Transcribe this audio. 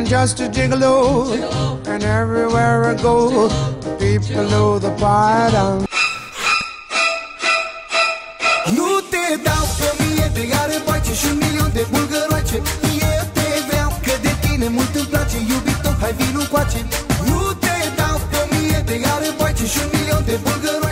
I'm just a gigolo, and everywhere I go, people know the part I'm. Nu te dau pe mie de are bace și un milion de bulgăroace. Eu te vreau că de tine mult îmi place, iubito, hai vino coace. Nu te dau pe mie de are bace și un milion de bulgăroace.